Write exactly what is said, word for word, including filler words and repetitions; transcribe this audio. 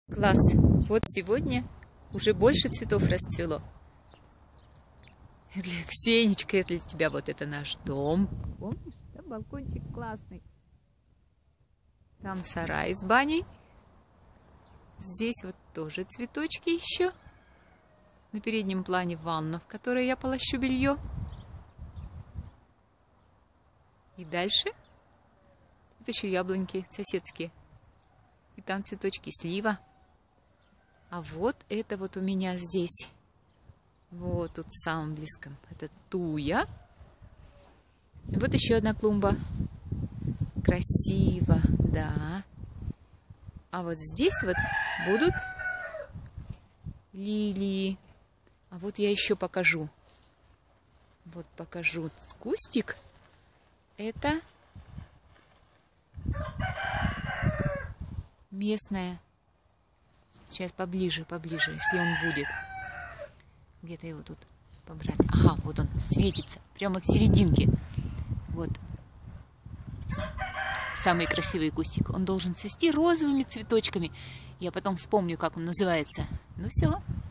Класс! Вот сегодня уже больше цветов расцвело. Для Ксенечка, для тебя вот это наш дом. Помнишь? Там балкончик классный. Там сарай с баней. Здесь вот тоже цветочки еще. На переднем плане ванна, в которой я полощу белье. И дальше вот еще яблоньки соседские. И там цветочки слива. А вот это вот у меня здесь. Вот тут в самом близком. Это туя. Вот еще одна клумба. Красиво, да. А вот здесь вот будут лилии. А вот я еще покажу. Вот покажу кустик. Это местная. Сейчас поближе, поближе, если он будет. Где-то его тут побрать. Ага, вот он светится. Прямо в серединке. Вот. Самый красивый кустик. Он должен цвести розовыми цветочками. Я потом вспомню, как он называется. Ну все.